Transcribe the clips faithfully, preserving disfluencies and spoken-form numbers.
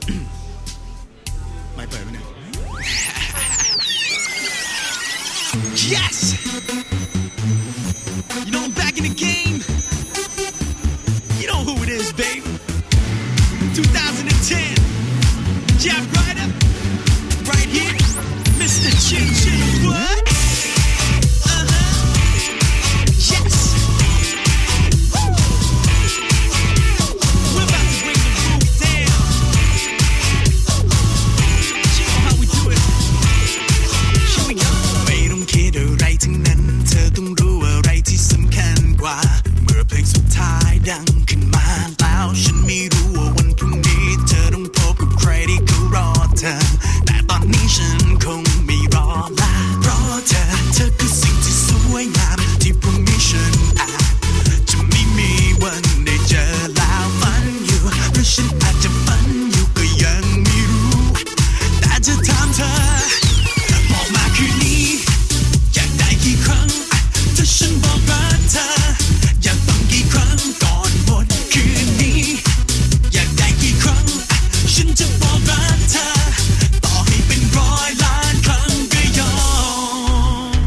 ไม่เปิดไหมเนี่ย Yes You know I'm back in the game You know who it is baby twenty ten Jack Ryder Right here Mister Chin Chin Whatดังขึ้นมาแล้วฉันไม่รู้ว่าวันพรุ่งนี้เธอต้องพบกับใครที่เขารอเธอแต่ตอนนี้ฉันคงไม่รอละเพราะเธอเธอคือสิ่งที่สวยงามที่พรุ่งนี้ฉันอาจจะไม่มีวันได้เจอแล้วฝันอยู่หรือฉันอาจจะฝันอยู่ก็ยังไม่รู้แต่จะถามเธอบอกมาคืนนี้อยากได้กี่ครั้งถ้าฉันบอกรักเธออยากฟังกี่ครั้งก่อนหมดคืนนี้อยากได้กี่ครั้งฉันจะบอกรักเธอต่อให้เป็นร้อยล้านครั้งก็ยอม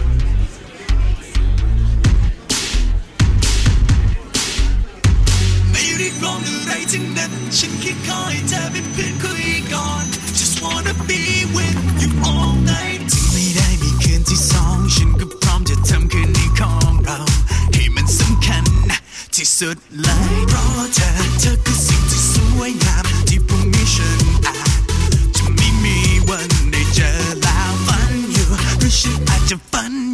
ไม่รีบร้องอะไรทั้งนั้นฉันแค่ขอให้เธอเป็นเพื่อนคุยก่อน Just wanna be with you all night ถึงไม่ได้มีคืนที่สองฉันก็พร้อมจะทำคืนนี้ของเราให้มันสำคัญที่สุดเลยเพราะเธอเธอคือสิ่งที่สวยงามที่พรุ่งนี้ฉันอาจจะไม่มีวันได้เจอแล้วฝันอยู่หรือฉันอาจจะฝัน